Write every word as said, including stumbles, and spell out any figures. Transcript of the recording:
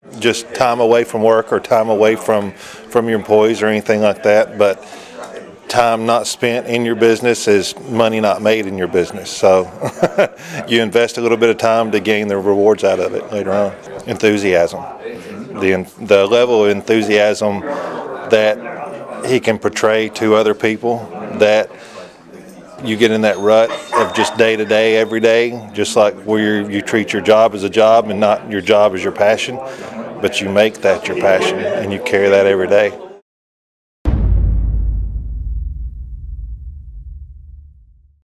just time away from work or time away from, from your employees or anything like that, but time not spent in your business is money not made in your business. So you invest a little bit of time to gain the rewards out of it later on. Enthusiasm. The, the level of enthusiasm that he can portray to other people, that you get in that rut of just day to day, every day, just like where you treat your job as a job and not your job as your passion, but you make that your passion and you carry that every day.